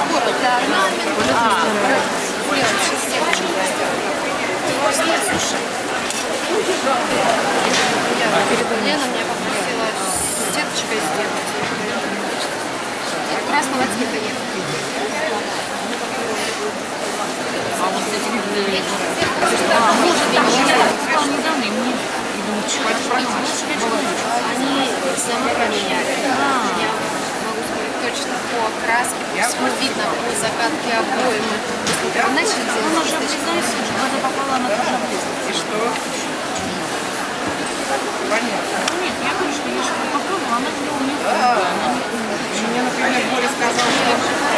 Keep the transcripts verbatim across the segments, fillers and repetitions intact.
Скоро для орнамента. Сделать системочку. Слушай. Лена меня попросила сеточкой сделать. Красного цвета нет. А вот эти люди... А, может быть, недавно, и мне... они сами поменяли. Я могу сказать точно по окраске, по видно, по закатке обоев. Мы начали делать. Ну, уже обрезается, когда попала на тот обрез. И что? Понятно. Ну, нет, я говорю, что я же попробовала, она не умеет. Мне, например, Боря сказал, что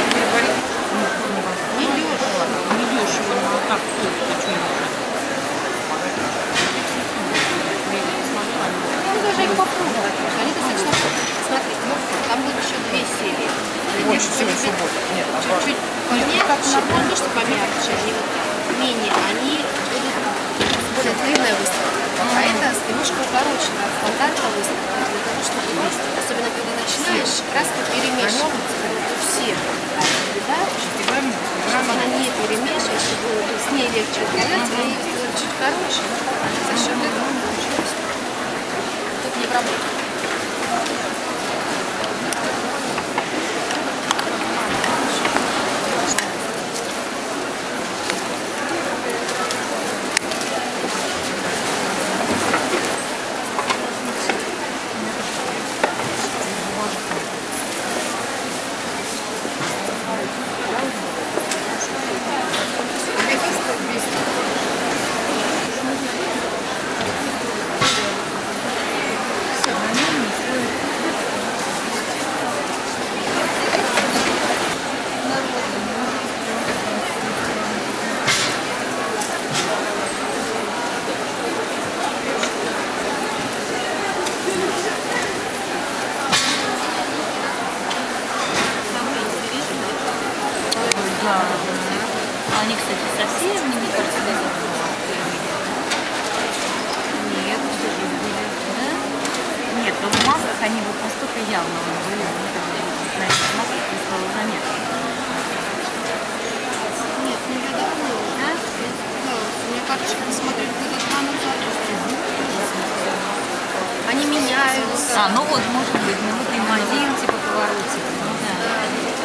не дешево. Не дешево, но как тут, почему? Ну, даже их попробовать. Они достаточно... Смотри, там будет еще две серии. Больше всего суббота. Нет, чуть-чуть помягче, не то, что помягче, они вот менее, они будут более длинная выставка. А это немножко укороченная от стандарта выставка, для того, чтобы выстроить. Особенно, когда начинаешь, краска перемешивается, как у всех. Да? Чтобы она не перемешивалась, чтобы с ней легче управляться, и сделать чуть короче. За счет этого получилось. Тут не проблема. Они, кстати, совсем, мне кажется, даже нет, да? Нет, но в масках они вот настолько явно были, на этих масках не стало заметно. Нет, не видно, да? Мне карточки посмотреть где-то два назад. Они меняются. А, ну вот, может быть, ну вот им один, типа, поворотик. Ну да.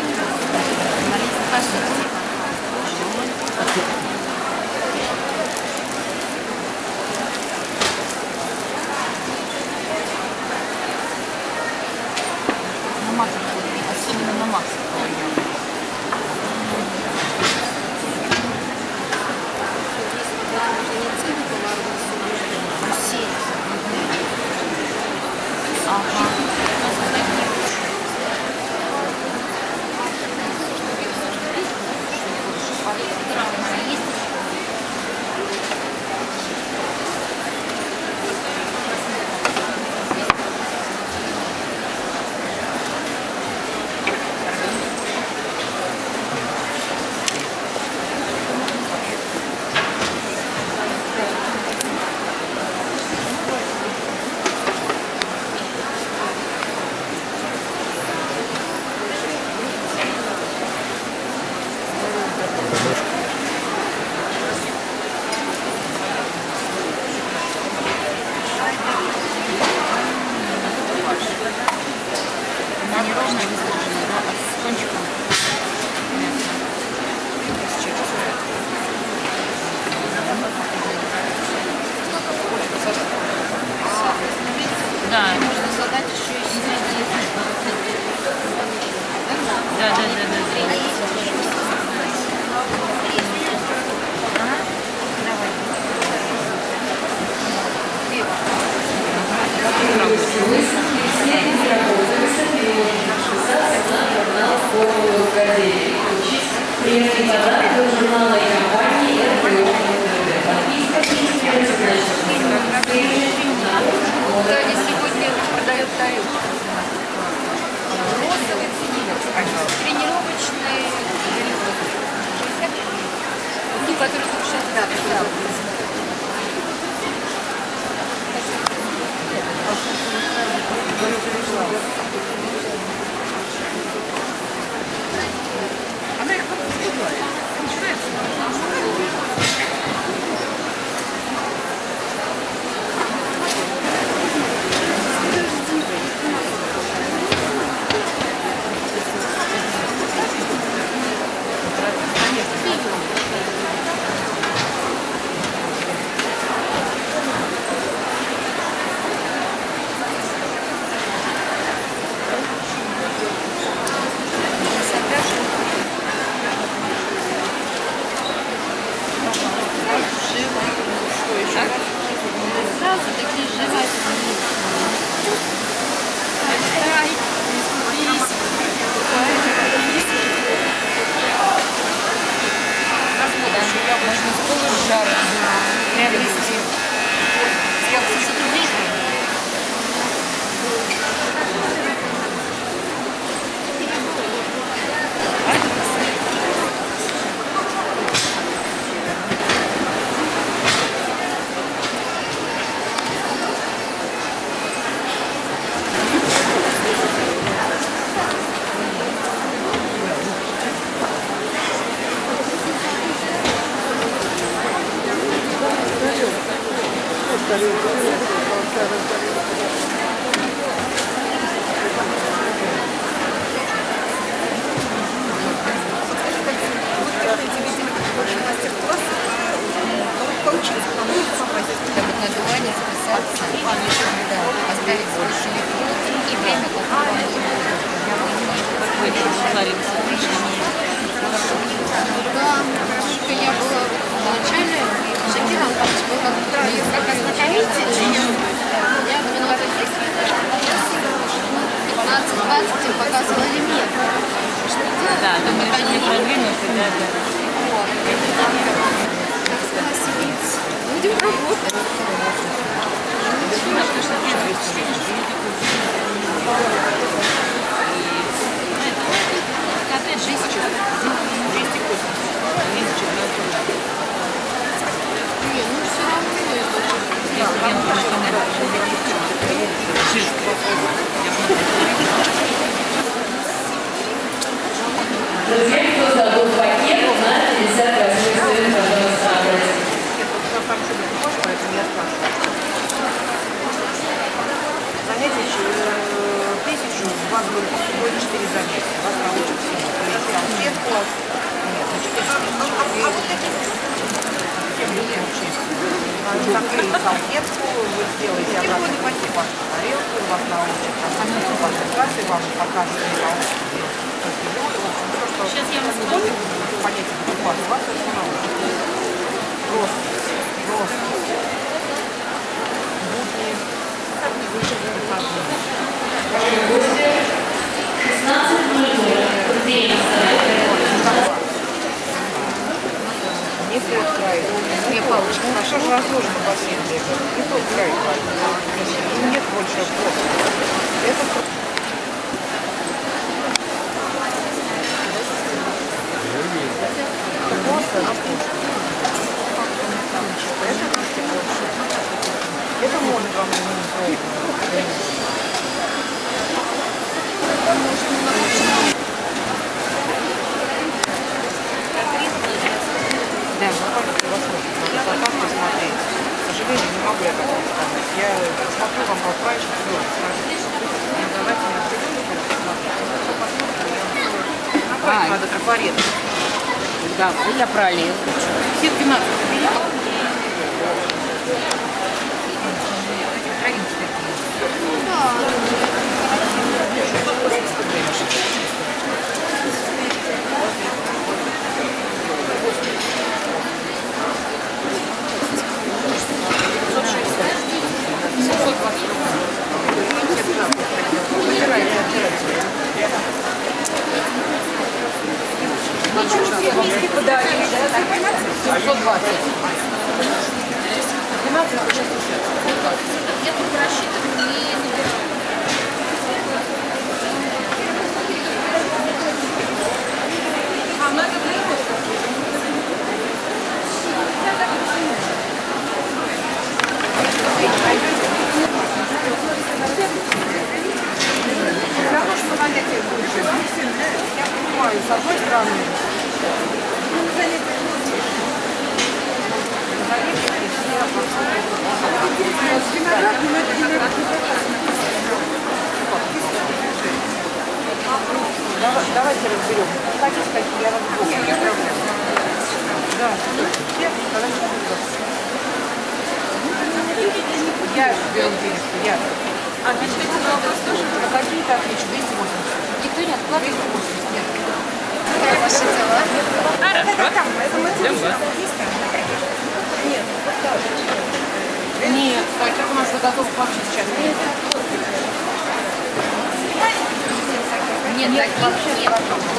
На масло, особенно на масло. Ага. Она не ровная, выстриженная, да, а с кончиком. Да. Можно задать еще и сидеть. Да, да, да, да, да. Приятный подарок от журнала и компании Да, они сегодня продают тарелку. Розовый ценник. Тренировочный. Ну, который тут сейчас, да, писал. двенадцати показывали метр. Да, думаю, что не продвинуться, да, да. Как сказала сидеть. Будем работать. Не, ну все равно это. Друзья, кто забыл пакет, на пятьдесят восьмой стоит, пожалуйста, обратите. Занятия тысячу, у вас будет всего четыре занятия. Вас научат всему. Салфетку. Нет, закрыли салфетку, вы сделаете обратно вашу тарелку, вас научат концентрации, вам покажут, Сейчас я вас понятие вас, вас это научат. Просто, просто. шестнадцать ноль ноль. Время Не тот край. Не палочка. Хорошо же разложено по всем летам. Не тот край. Нет больше просто. Это просто на вкус. Это больше. Это может вам не Да, надо посмотреть. К сожалению, не могу я так сказать. Я смотрю вам по правильному, не давайте мне посмотреть. Надо трафарет. Да, я пролез. Все двенадцать кабинетов. семьсот двадцать. двенадцать, Я тут рассчитываю и набираю. А, ну это для Потому что занятия больше. Я понимаю, с одной стороны, давайте разберем. Хотите, какие я разберу? Нет, проблем. Да. Я беру денежку, я. А печати на вопрос тоже? А какие-то отвечу, двести восемьдесят. Виктория, откладывай. двести восемьдесят, нет. Как ваши дела? Нет, кстати, как у нас заготовка вообще сейчас нет. Нет, таких нет.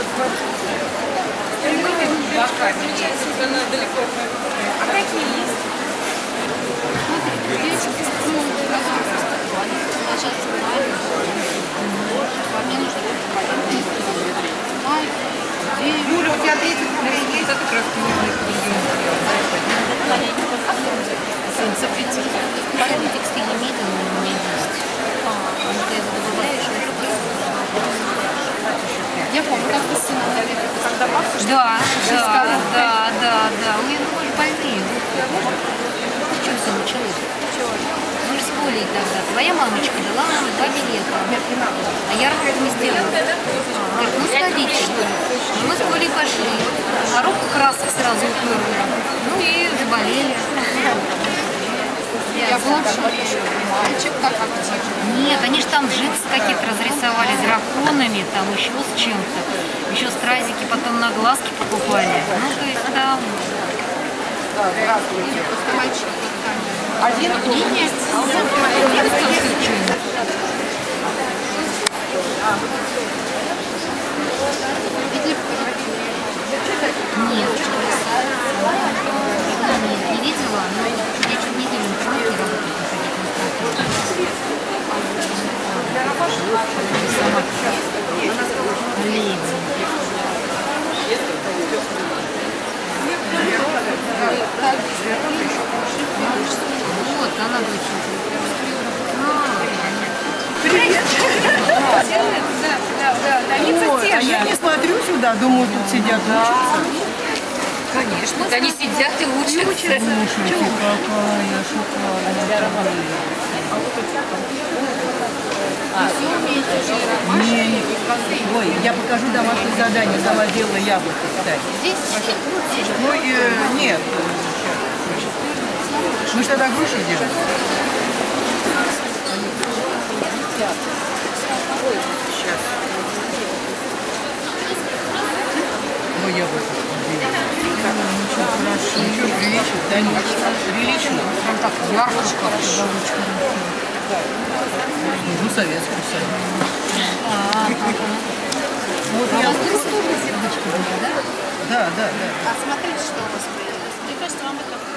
Она далеко. А какие есть? Смотри, девочки, ну, они ложатся правильно. Мне нужно майки, девять. Юля, у тебя тридцать рублей есть? Это как раз Сын запретил. Парень текстиль имеет, но у меня есть. Потому что я добавляю еще. Я помню, как вы с сыном наверное, когда бабушка... Да, да, да, да, да. Ой, ну вы же пойми. Что все началось? Мы же спорили тогда. Твоя мамочка дала нам два билета. А я работу не сделала. Говорит, ну сходите, что ли. Ну, мы с Колей пошли. Коробку красок сразу уперли. Ну и заболели. Я была в шоке. Мальчик так активно. Нет, они же там джинсы какие-то разрисовали с драконами, там еще с чем-то. Еще стразики потом на глазки покупали. Ну, то есть там... Да, здравствуйте. Просто мальчик Один нет. А, интернет, да, да, да, границы Ой, те а же. я не смотрю сюда, думаю, тут сидят учатся. Конечно, они сидят и учатся. Слушайте, какая шикарная. Не, не. Ой, я покажу домашнее задание, сама делала яблоко, кстати. Здесь вообще Ну, э, нет. Мы же тогда груши делаем. Сейчас. Ой, яблоко. Ничего, хорошо. Ничего, прилично, да, ничего. Прилично. Прям так ярко хорошо. Ну, советскую сами. Вот я... Сердечко было, да? Да, да, да. А смотрите, что у вас появилось. Мне кажется, вам это